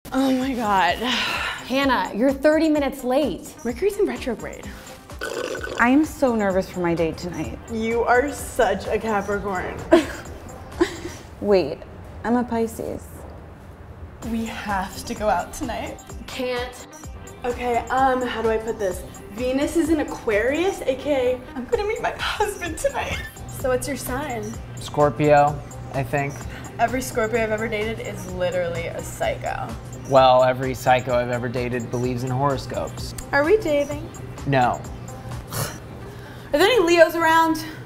Oh my God. Hannah, you're 30 minutes late. Mercury's in retrograde. I am so nervous for my date tonight. You are such a Capricorn. Wait, I'm a Pisces. We have to go out tonight. Can't. Okay, how do I put this? Venus is in Aquarius, aka I'm gonna meet my husband tonight. So what's your sign? Scorpio, I think. Every Scorpio I've ever dated is literally a psycho. Well, every psycho I've ever dated believes in horoscopes. Are we dating? No. Are there any Leos around?